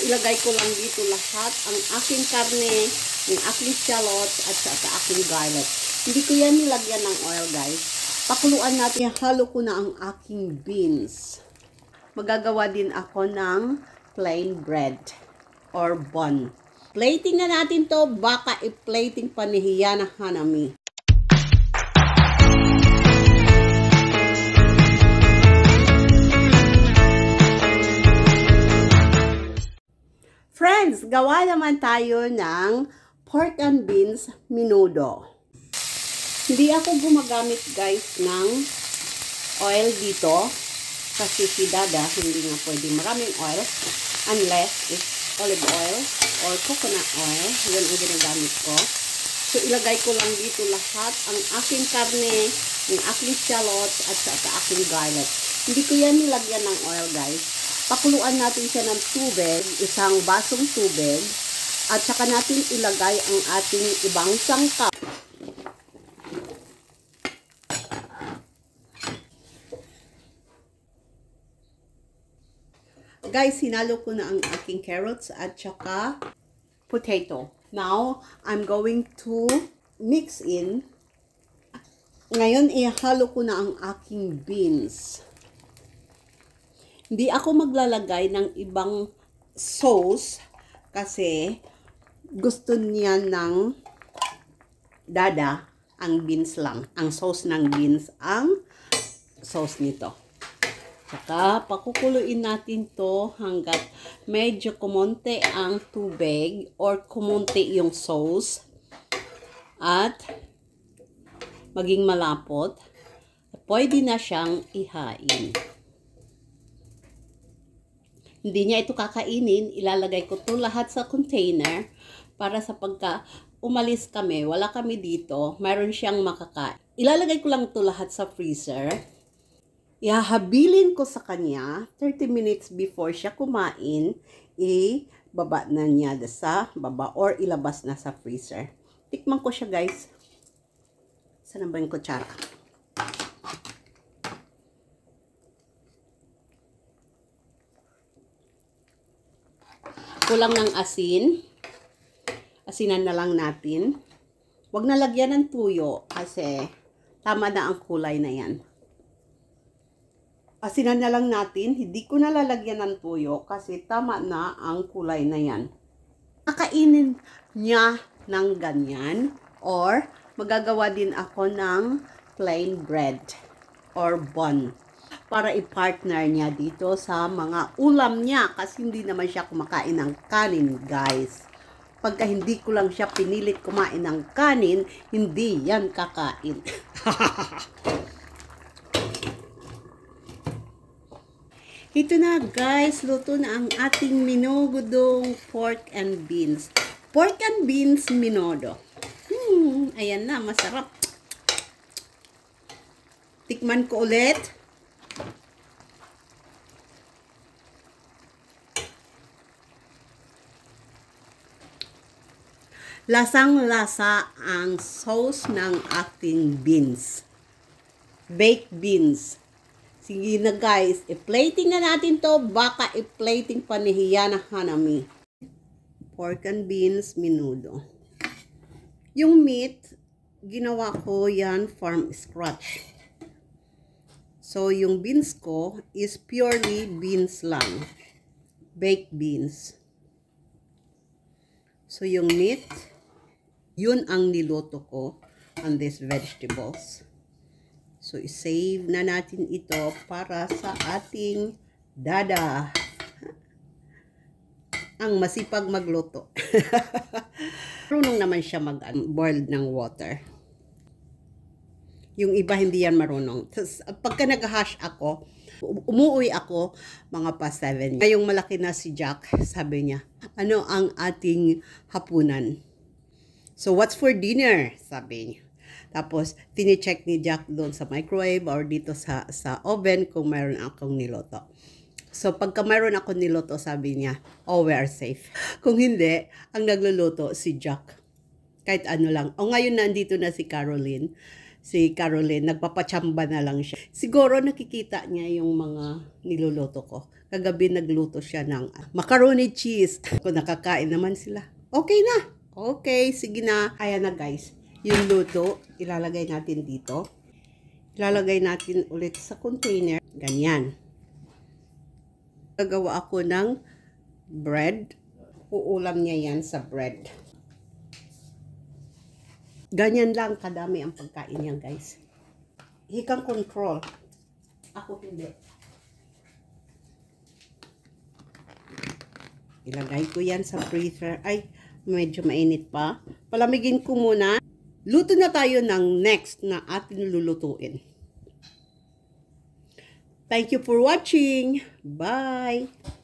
ilagay ko lang dito lahat ang aking karne, yung aking shallots, at sa aking garlic. Hindi ko yan nilagyan ng oil, guys. Pakuluan natin. Halo ko na ang aking beans. Magagawa din ako ng plain bread or bun. Plating na natin to. Baka i-plating pa ni Hiyana Hanami. Friends, gawa naman tayo ng pork and beans menudo. Hindi ako gumagamit, guys, ng oil dito. Kasi si Dada, hindi nga pwede maraming oil. Unless it's olive oil or coconut oil. Yun ang ginagamit ko. So, ilagay ko lang dito lahat ang aking karne, yung aking shallots, at sa aking garlic. Hindi ko yan nilagyan ng oil, guys. Pakuluan natin siya ng tubig, isang basong tubig, at saka natin ilagay ang ating ibang sangkap. Guys, sinalo ko na ang aking carrots at saka potato. Now, I'm going to mix in. Ngayon, ihalo ko na ang aking beans. Hindi ako maglalagay ng ibang sauce kasi gusto niya ng Dada ang beans lang. Ang sauce ng beans ang sauce nito. Saka pakukuluin natin to hanggat medyo kumonte ang tubig or kumonte yung sauce at maging malapot. Pwede na siyang ihain. Hindi niya ito kakainin. Ilalagay ko to lahat sa container para sa pagka umalis kami, wala kami dito, mayroon siyang makakain. Ilalagay ko lang to lahat sa freezer. Ihahabilin ko sa kanya 30 minutes before siya kumain, ibaba na niya sa baba or ilabas na sa freezer. Tikman ko siya, guys. Saan ba yung kutsara? Kulang ng asin. Asinan na lang natin. Huwag na lagyan ng tuyo kasi tama na ang kulay na yan. Asinan na lang natin. Hindi ko na lalagyan ng tuyo kasi tama na ang kulay na yan. Kakainin niya ng ganyan or magagawa din ako ng plain bread or bun para i-partner niya dito sa mga ulam niya kasi hindi naman siya kumakain ng kanin, guys. Pagka hindi ko lang siya pinilit kumain ng kanin, hindi yan kakain. Ito na, guys, luto na ang ating minudong pork and beans. Pork and beans minodo. Ayan na, masarap. Tikman ko ulit. Lasang-lasa ang sauce ng ating beans. Baked beans. Sige na, guys, i-plating na natin to. Baka i-plating pa ni Hiyana Hanami. Pork and beans menudo. Yung meat, ginawa ko yan from scratch. So, yung beans ko is purely beans lang. Baked beans. So, yung meat, yun ang niluto ko on these vegetables. So, i-save na natin ito para sa ating Dada. Ang masipag magluto. Marunong naman siya mag-boil ng water. Yung iba hindi yan marunong. Tapos, pagka nag-hash ako, umuwi ako mga past 7. Ngayong malaki na si Jack, sabi niya, ano ang ating hapunan? So, what's for dinner? Sabi niya. Tapos, tini-check ni Jack doon sa microwave or dito sa oven kung mayroon akong niloto. So, pagka mayroon akong niloto, sabi niya, oh, we are safe. Kung hindi, ang nagluluto si Jack. Kahit ano lang. O ngayon nandito na si Caroline. Si Caroline, nagpapachamba na lang siya. Siguro nakikita niya yung mga niluluto ko. Kagabi nagluto siya ng macaroni cheese. Kung nakakain naman sila, okay na. Okay, sige na. Ayan na guys, yung luto, ilalagay natin dito. Ilalagay natin ulit sa container. Ganyan. Gagawa ako ng bread. Uulam niya yan sa bread. Ganyan lang kadami ang pagkain niya, guys. He can control. Ako hindi. Ilagay ko yan sa freezer. Ay, medyo mainit pa. Palamigin ko muna. Luto na tayo ng next na atin lulutuin. Thank you for watching. Bye!